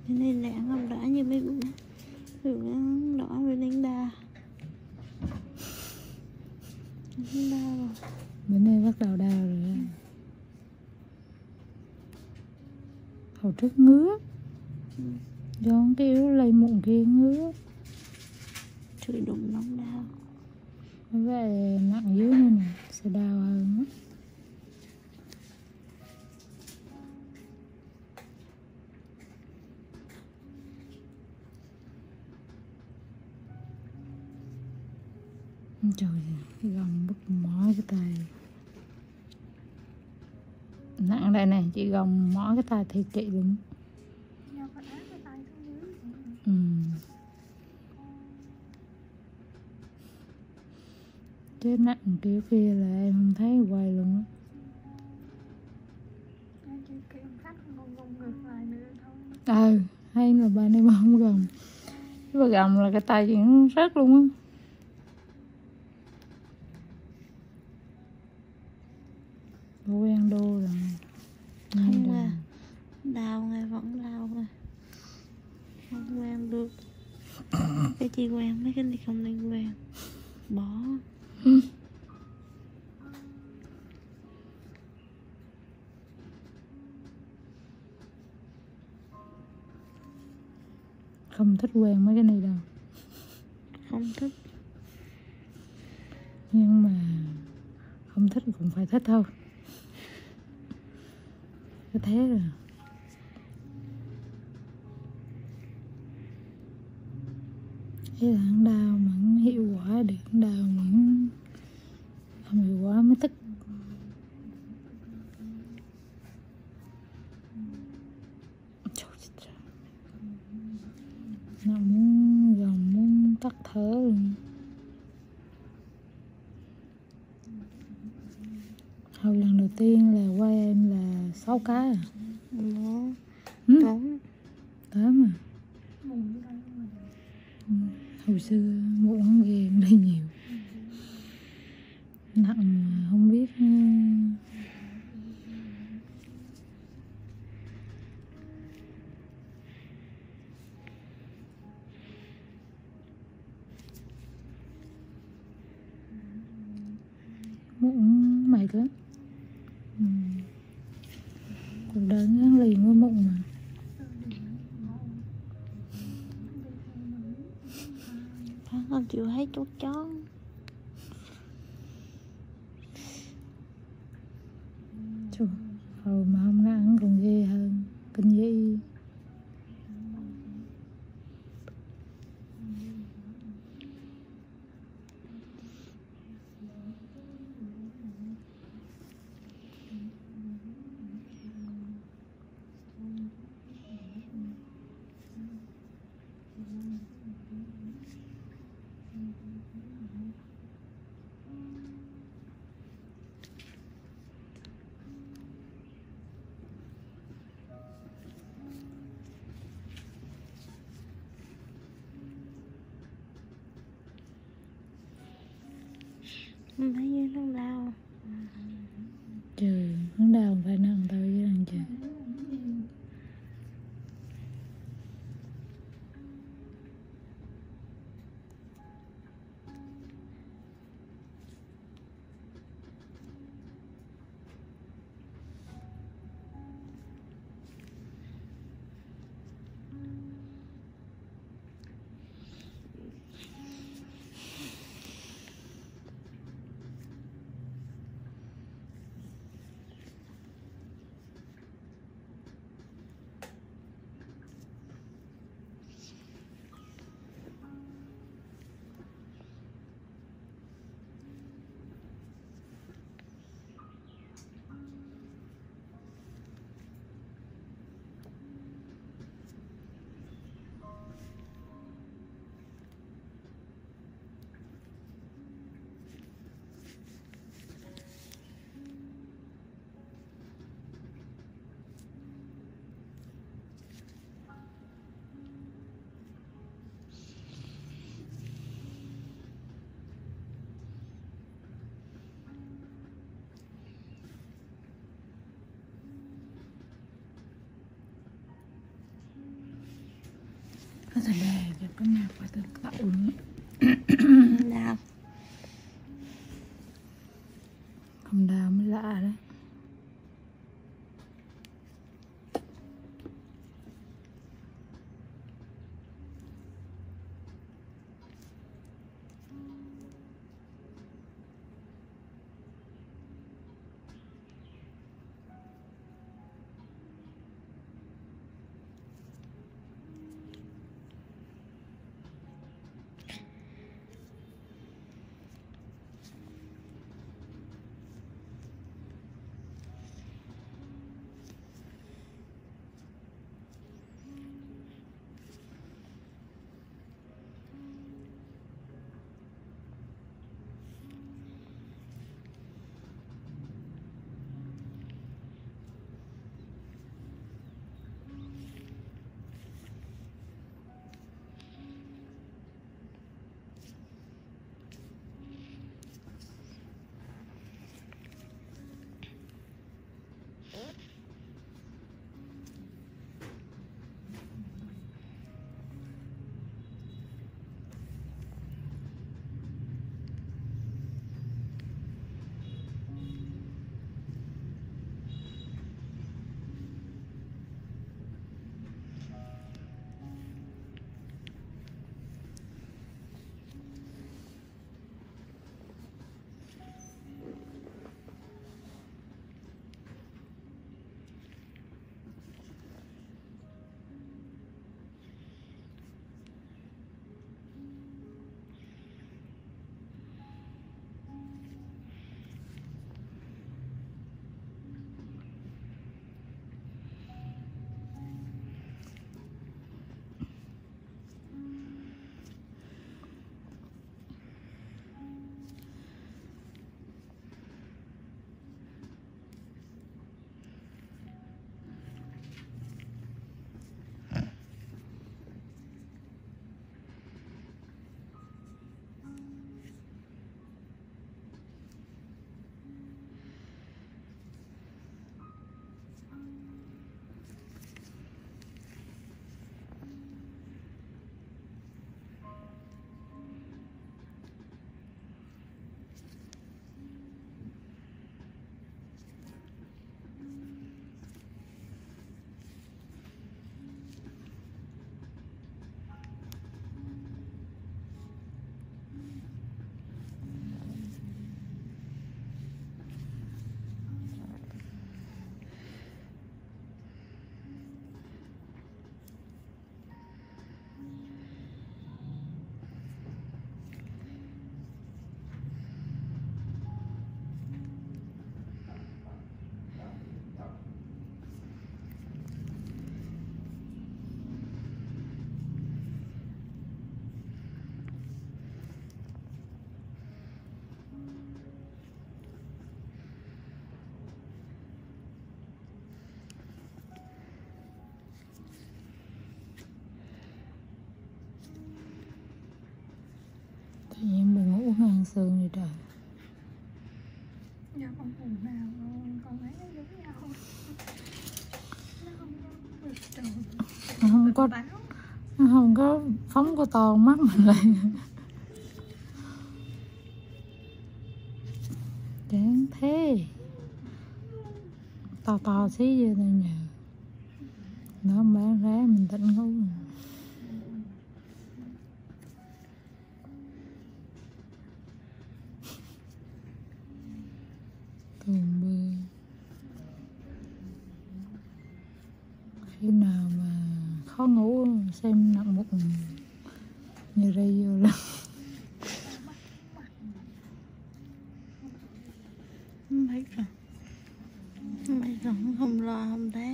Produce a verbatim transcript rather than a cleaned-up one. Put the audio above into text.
Bên này lẻ ngọc đá như mấy bữa bữa đỏ với đánh đa đánh đa rồi. Bữa nay bắt đầu đau rồi đó. Hồi trước ngứa Ừ. do cái yếu lây mụn kia ngứa. Chửi đụng nóng đau. Vậy nặng dưới nữa nè, sẽ đau hơn á. Trời ơi, gồng bứt mỏi cái tay. Nặng đây này, chị gồng mỏi cái tay thiệt chị luôn. Ừ. Chứ nặng kiểu kia là em không thấy quay luôn á. Ừ, hay là bà này mà không gồng. Chứ bà gồng là cái tay chị nó rớt luôn á. Bà quen đô rồi. Không nghe. Đau nghe vẫn đau nghe. Không quen được. Cái chị quen mấy cái này không nên quen. Bỏ. Ừ. Không thích quen mấy cái này đâu. Không thích. Nhưng mà không thích cũng phải thích thôi. Cái thế rồi. Thế là hắn đau mà hắn hiệu quả được, hắn đau mà hắn không hiệu quả mới tức. Trời trời. Nó muốn gồng muốn tắt thở luôn. Hồi lần đầu tiên là qua em là sáu cái à? Nó Ừ? trốn. Tám à? Ừ. Hồi xưa muộn hắn ghê em đây nhiều. Nặng mà không biết. Mụn mệt lắm. Ừ. Cuộc đời gắn liền với mụn mà. Không chịu hết chút chó. Trời, hồi mà không ăn còn ghê hơn. Kinh dị. Không thấy như nó đau. Trời, hắn đau không phải nặng thôi với thằng trời. thật là cho cái nào phải tự tạo nữa. Đau. Không đau mới lạ đấy. Tự nhiên buồn ngủ ngang xương vậy trời. Dạ con ngủ nào con thấy nó giống nhau. Nó không có tròn. Nó không có, nó không có phóng có to mắt mình lên. Chán thế. To to xí vô thôi nhờ. Nó không bán rá mình tỉnh ngủ. Tùm bơ. Khi nào mà khó ngủ xem nặng một như đây vô lắm. Mấy rồi. Mấy rồi không lo không thấy.